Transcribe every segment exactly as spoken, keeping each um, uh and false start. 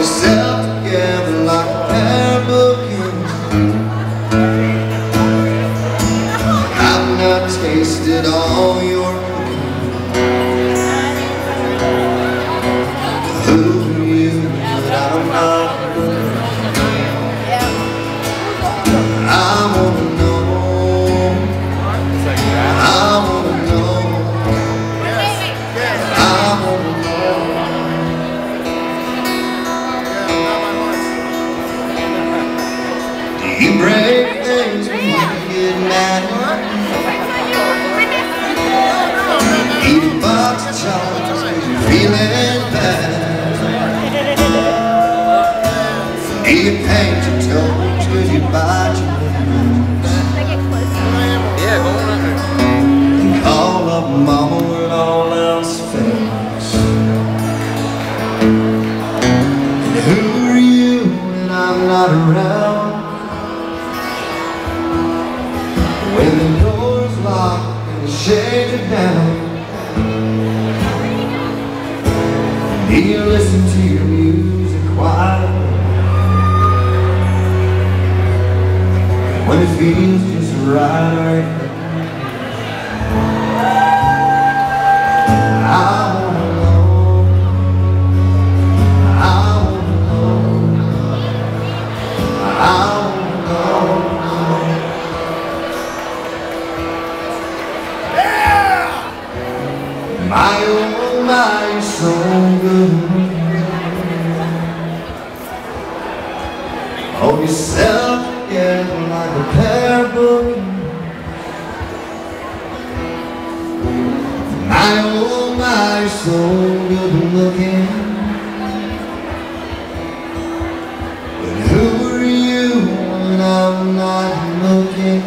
yourself together like a pair of bookends. I've not tasted all your cooking. Who are you that I'm not? I wanna know. I wanna know. I wanna know. Do you break things when you get mad? Eat a box of chocolates cause you're feeling bad. Do you paint your toes cause you bite your nails? And call up mama when all else fails. And who are you when I'm not around? When the door's locked and the shades are down, do you listen to your music quiet? When it feels just right, right. I wanna know. I wanna know. I wanna know. My oh my, you're so good. Hold yourself together like a pair of bookends. My oh my, you're so good looking. But who are you when I'm not looking?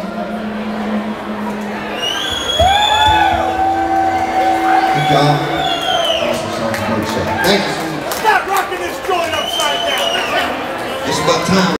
Good job. Awesome song for the show. Thank you. Stop rocking this joint upside down. It's about time.